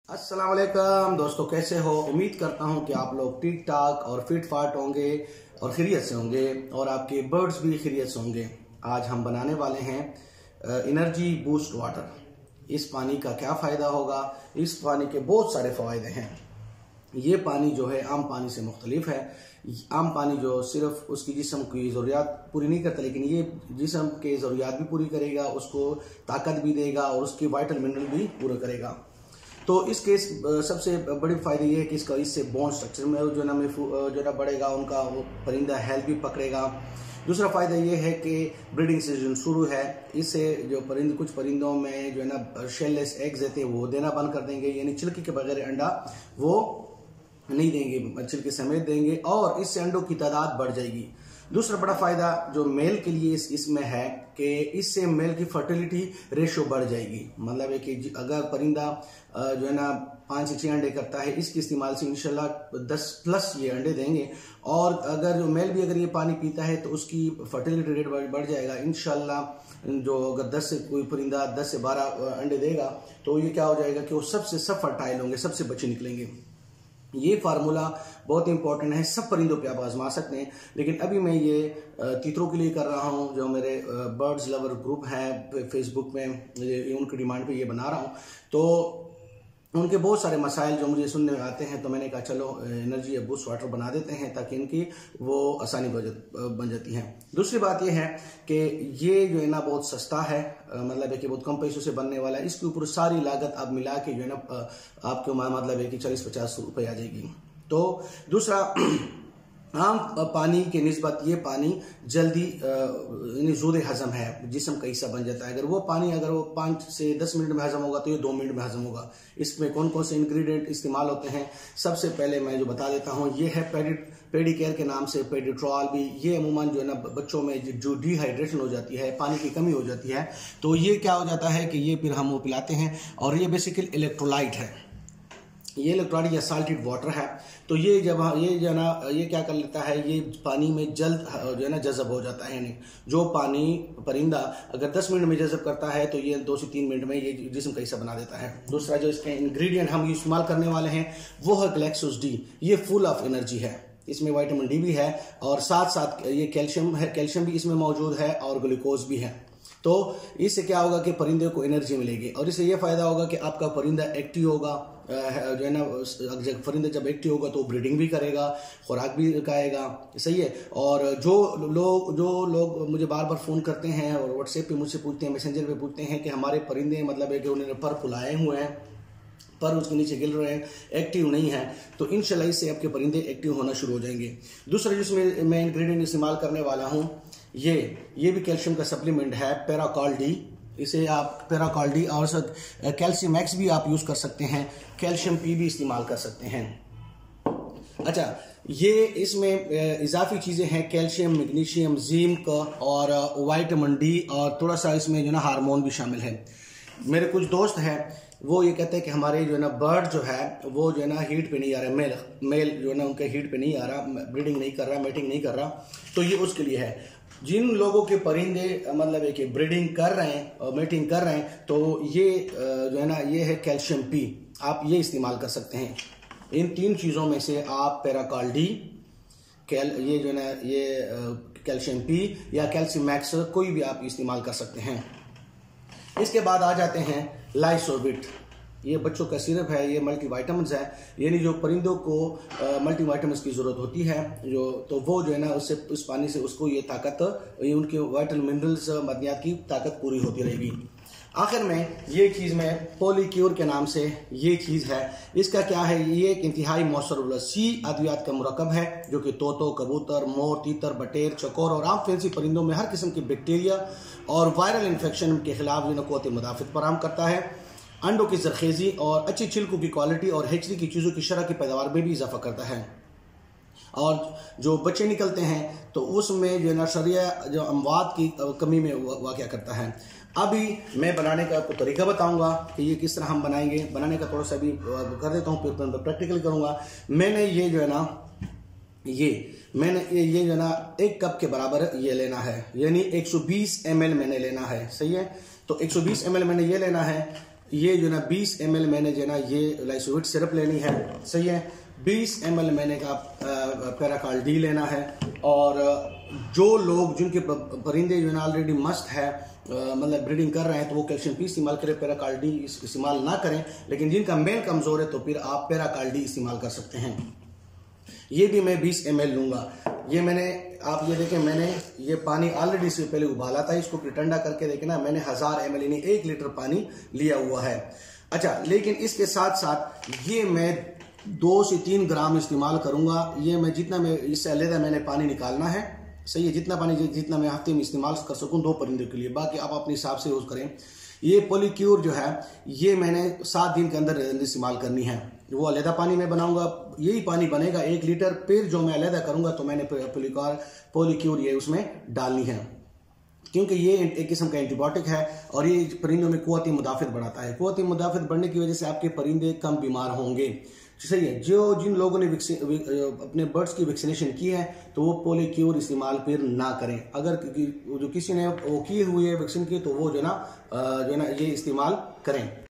अस्सलाम वालेकुम दोस्तों, कैसे हो? उम्मीद करता हूं कि आप लोग ठीक ठाक और फिट फाट होंगे और खैरियत से होंगे और आपके बर्ड्स भी खैरियत से होंगे। आज हम बनाने वाले हैं एनर्जी बूस्ट वाटर। इस पानी का क्या फ़ायदा होगा? इस पानी के बहुत सारे फ़ायदे हैं। ये पानी जो है आम पानी से मुख्तलिफ है। आम पानी जो सिर्फ उसकी जिस्म की ज़रूरियात पूरी नहीं करता, लेकिन ये जिस्म के ज़रूरियात भी पूरी करेगा, उसको ताकत भी देगा और उसकी वाइटल मिनरल भी पूरा करेगा। तो इसके सबसे बड़ी फायदा ये है कि इससे बोन स्ट्रक्चर में जो ना बढ़ेगा, उनका वो परिंदा हेल्थ भी पकड़ेगा। दूसरा फायदा ये है कि ब्रीडिंग सीजन शुरू है। इससे जो कुछ परिंदों में जो है ना शेललेस एग्स देते हैं वो देना बंद कर देंगे, यानी छिलके के बगैर अंडा वो नहीं देंगे, छिलके समेत देंगे और इससे अंडों की तादाद बढ़ जाएगी। दूसरा बड़ा फायदा जो मेल के लिए इसमें है कि इससे मेल की फर्टिलिटी रेशो बढ़ जाएगी। मतलब है कि अगर परिंदा जो है ना 5 से 6 अंडे करता है, इसके इस्तेमाल से इंशाल्लाह 10+ ये अंडे देंगे। और अगर जो मेल भी अगर ये पानी पीता है तो उसकी फर्टिलिटी रेट बढ़ जाएगा इंशाल्लाह। जो अगर 10 से कोई परिंदा 10 से 12 अंडे देगा तो ये क्या हो जाएगा कि वो सब फर्टाइल होंगे, सबसे बच्चे निकलेंगे। ये फार्मूला बहुत इंपॉर्टेंट है, सब परिंदों पे आप आजमा सकते हैं। लेकिन अभी मैं ये तीतरों के लिए कर रहा हूँ, जो मेरे बर्ड्स लवर ग्रुप है फेसबुक में, उनकी डिमांड पे ये बना रहा हूँ। तो उनके बहुत सारे मसाइल जो मुझे सुनने में आते हैं, तो मैंने कहा चलो एनर्जी बूस्ट वाटर बना देते हैं ताकि इनकी वो आसानी बन जाती है। दूसरी बात ये है कि ये जो है ना बहुत सस्ता है, मतलब है कि बहुत कम पैसों से बनने वाला है। इसके ऊपर सारी लागत आप मिला के जो है ना आपको मतलब है कि 40-50 रुपये आ जाएगी। तो दूसरा, आम पानी के निस्बत ये पानी जल्दी ज़ोर हजम है, जिस्म का हिस्सा बन जाता है। अगर वो 5 से 10 मिनट में हजम होगा तो ये 2 मिनट में हजम होगा। इसमें कौन कौन से इंग्रेडिएंट इस्तेमाल होते हैं सबसे पहले मैं जो बता देता हूँ, ये है पेडिकेयर के नाम से पेडिट्रॉल भी। ये अमूमन जो है ना बच्चों में जो डिहाइड्रेशन हो जाती है, पानी की कमी हो जाती है, तो ये क्या हो जाता है कि ये फिर हम वो पिलाते हैं। और ये बेसिकली इलेक्ट्रोलाइट है, ये इलेक्ट्रोलाइट या साल्टेड वाटर है। तो ये जब ये जो है ना ये क्या कर लेता है, ये पानी में जल्द जो है ना जज़ब हो जाता है। यानी जो पानी परिंदा अगर 10 मिनट में जज़ब करता है तो ये 2 से 3 मिनट में ये जिस्म का हिस्सा बना देता है। दूसरा जो इसके इंग्रेडिएंट हम इस्तेमाल करने वाले हैं वो है ग्लैक्सोस डी। ये फुल ऑफ एनर्जी है, इसमें विटामिन डी भी है और साथ साथ ये कैल्शियम है, कैल्शियम भी इसमें मौजूद है और ग्लूकोज भी है। तो इससे क्या होगा कि परिंदे को एनर्जी मिलेगी और इससे ये फायदा होगा कि आपका परिंदा एक्टिव होगा। जो है ना परिंदा जब एक्टिव होगा तो ब्रीडिंग भी करेगा, खुराक भी खाएगा, सही है। और जो लोग मुझे बार बार फ़ोन करते हैं और व्हाट्सएप पे मुझसे पूछते हैं, मैसेंजर पे पूछते हैं कि हमारे परिंदे मतलब है कि उन्होंने पर फुलाए हुए हैं, पर उसके नीचे गिर रहे हैं, एक्टिव नहीं है, तो इंशाल्लाह इससे आपके परिंदे एक्टिव होना शुरू हो जाएंगे। दूसरा जिसमें मैं इंग्रेडिएंट इस्तेमाल करने वाला हूँ, ये भी कैल्शियम का सप्लीमेंट है, पैराकॉल डी। इसे आप पैराकॉल डी और कैल्शियम एक्स भी आप यूज़ कर सकते हैं, कैल्शियम पी भी इस्तेमाल कर सकते हैं। अच्छा, ये इसमें इजाफी चीज़ें हैं, कैल्शियम, मैग्नीशियम, जिंक और विटामिन डी और थोड़ा सा इसमें जो है ना हार्मोन भी शामिल है। मेरे कुछ दोस्त हैं वो ये कहते हैं कि हमारे जो है ना बर्ड जो है वो जो है ना हीट पे नहीं आ रहा, मेल जो है ना उनके हीट पे नहीं आ रहा, ब्रीडिंग नहीं कर रहा, मेटिंग नहीं कर रहा, तो ये उसके लिए है। जिन लोगों के परिंदे मतलब है कि ब्रीडिंग कर रहे हैं और मेटिंग कर रहे हैं, तो ये जो है ना ये है कैल्शियम पी, आप ये इस्तेमाल कर सकते हैं। इन 3 चीज़ों में से आप पैराकॉल डी, ये जो है ना ये कैल्शियम पी या कैल्शियम मैक्स कोई भी आप इस्तेमाल कर सकते हैं। इसके बाद आ जाते हैं लाइसोबिट। ये बच्चों का सिरप है, ये मल्टीविटामिन्स है, यानी जो परिंदों को मल्टीविटामिन्स की ज़रूरत होती है तो वो जो है ना उससे उस पानी से उसको ये ताकत, ये उनके वाइटल मिनरल्स मदनियात की ताकत पूरी होती रहेगी। आखिर में ये चीज़ में पॉलीक्योर के नाम से ये चीज़ है। इसका क्या है, ये एक इंतहाई मौसर सी अद्वियात का मुरक्कब है जो कि तोतों, कबूतर, मोर, तीतर, बटेर, चकोर और आम फैंसी परिंदों में हर किस्म के बैक्टीरिया और वायरल इन्फेक्शन के खिलाफ जो क़ुव्वत मुदाफ़त फराहम करता है। अंडों की जरखेज़ी और अच्छी छिलकों की क्वालिटी और हेचरी की चीज़ों की शरह की पैदावार में भी इजाफा करता है। और जो बच्चे निकलते हैं तो उसमें जो है ना शरिया जो अमवात की कमी में वाक़या करता है। अभी मैं बनाने का आपको तरीका बताऊंगा कि ये किस तरह हम बनाएंगे। बनाने का थोड़ा सा भी कर देता हूँ, फिर प्रैक्टिकल करूँगा। मैंने ये जो है ना ये जो है ना 1 कप के बराबर ये लेना है, यानी 120 ml मैंने लेना है, सही है। तो 120 ml मैंने ये लेना है। ये जो ना 20 ml मैंने जो ना ये लाइसोविट सिरप लेनी है, सही है। 20 ml मैंने का पैराकाल डी लेना है। और जो लोग जिनके परिंदे जो ना ऑलरेडी मस्त है, मतलब ब्रीडिंग कर रहे हैं, तो वो कैल्शियम पी इस्तेमाल करें, पैराकाल डी इस्तेमाल ना करें। लेकिन जिनका मेन कमजोर है तो फिर आप पैराकाल डी इस्तेमाल कर सकते हैं। ये भी मैं 20 ml लूंगा। ये मैंने, आप ये देखें, मैंने ये पानी ऑलरेडी इससे पहले उबाला था, इसको फिर ठंडा करके देखें ना, मैंने 1000 ml यानी 1 लीटर पानी लिया हुआ है। अच्छा, लेकिन इसके साथ साथ ये मैं 2 से 3 ग्राम इस्तेमाल करूंगा। ये मैं जितना मैं इससे अलग मैंने पानी निकालना है, सही है, जितना पानी जितना मैं हफ्ते में इस्तेमाल कर सकूं 2 परिंदों के लिए, बाकी आप अपने हिसाब से यूज करें। ये पॉलीक्योर जो है ये मैंने 7 दिन के अंदर इस्तेमाल करनी है। वो अलहदा पानी में बनाऊंगा, यही पानी बनेगा 1 लीटर। फिर जो मैं अलहदा करूंगा तो मैंने पॉलीक्योर ये उसमें डालनी है, क्योंकि ये एक किस्म का एंटीबायोटिक है और ये परिंदों में कुव्वत मुदाफित बढ़ाता है। कुव्वत मुदाफित बढ़ने की वजह से आपके परिंदे कम बीमार होंगे, सही है। जिन लोगों ने अपने बर्ड्स की वैक्सीनेशन की है तो वो पॉलीक्योर इस्तेमाल फिर ना करें। अगर जो किसी ने वो किए हुए वैक्सीन की तो वो जो ना ये इस्तेमाल करें।